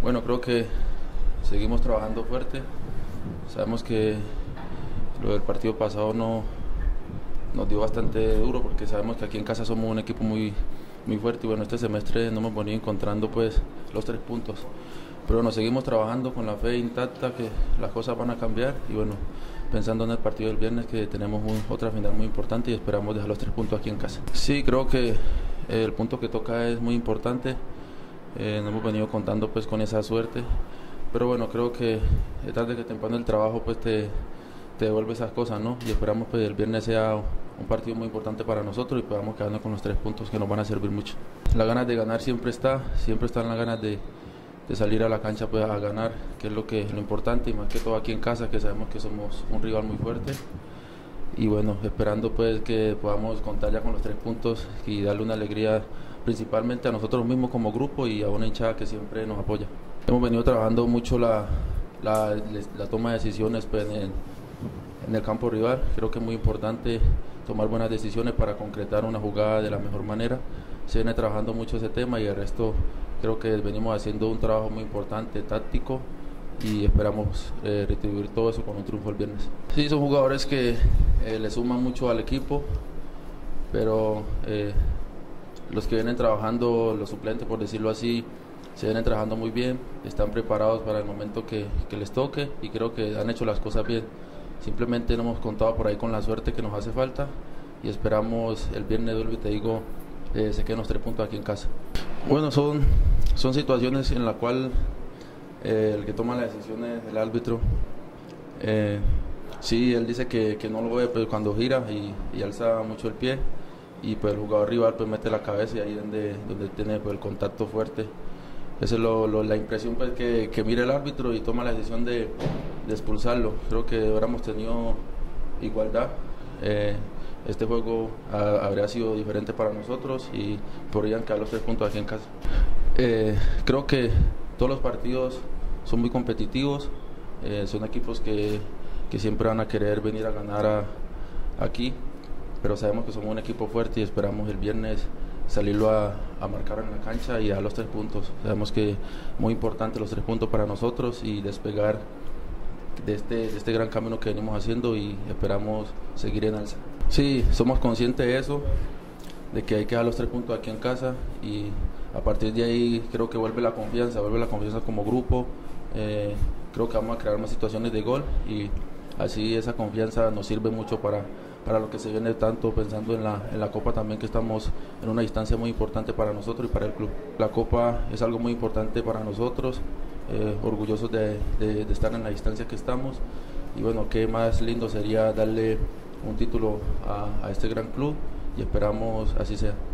Bueno, creo que seguimos trabajando fuerte. Sabemos que lo del partido pasado nos dio bastante duro porque sabemos que aquí en casa somos un equipo muy fuerte y bueno, este semestre no hemos venido encontrando pues los 3 puntos. Pero nos seguimos trabajando con la fe intacta que las cosas van a cambiar y bueno, pensando en el partido del viernes que tenemos otra final muy importante y esperamos dejar los 3 puntos aquí en casa. Sí, creo que el punto que toca es muy importante. No hemos venido contando pues con esa suerte, pero bueno, creo que tarde que temprano el trabajo pues te devuelve esas cosas, ¿no? Y esperamos pues el viernes sea un partido muy importante para nosotros y podamos quedarnos con los 3 puntos que nos van a servir mucho. La ganas de ganar siempre están las ganas de salir a la cancha pues a ganar, que es lo importante y más que todo aquí en casa, que sabemos que somos un rival muy fuerte. Y bueno, esperando pues que podamos contar ya con los 3 puntos y darle una alegría principalmente a nosotros mismos como grupo y a una hinchada que siempre nos apoya. Hemos venido trabajando mucho la toma de decisiones pues, en el campo rival. Creo que es muy importante tomar buenas decisiones para concretar una jugada de la mejor manera. Se viene trabajando mucho ese tema y el resto creo que venimos haciendo un trabajo muy importante, táctico, y esperamos retribuir todo eso con un triunfo el viernes. Sí, son jugadores que le suman mucho al equipo, pero los que vienen trabajando, los suplentes por decirlo así, se vienen trabajando muy bien, están preparados para el momento que les toque y creo que han hecho las cosas bien. Simplemente no hemos contado por ahí con la suerte que nos hace falta y esperamos el viernes, vuelvo y te digo, se queden los 3 puntos aquí en casa. Bueno, son situaciones en las cuales el que toma las decisiones es el árbitro. Sí, él dice que no lo ve pues, cuando gira y alza mucho el pie y pues el jugador rival pues mete la cabeza y ahí donde tiene pues, el contacto fuerte. Esa es la impresión pues, que mira el árbitro y toma la decisión de expulsarlo. Creo que hubiéramos tenido igualdad. Este juego habría sido diferente para nosotros y podrían quedar los 3 puntos aquí en casa. Creo que todos los partidos son muy competitivos, son equipos que siempre van a querer venir a ganar aquí, pero sabemos que somos un equipo fuerte y esperamos el viernes salirlo a marcar en la cancha y a los 3 puntos. Sabemos que es muy importante los 3 puntos para nosotros y despegar de este gran camino que venimos haciendo y esperamos seguir en alza. Sí, somos conscientes de eso, de que hay que dar los 3 puntos aquí en casa y a partir de ahí creo que vuelve la confianza como grupo. Creo que vamos a crear más situaciones de gol y así esa confianza nos sirve mucho para lo que se viene, tanto pensando en la Copa también, que estamos en una distancia muy importante para nosotros y para el club. La Copa es algo muy importante para nosotros, orgullosos de estar en la distancia que estamos y bueno, qué más lindo sería darle un título a este gran club y esperamos así sea.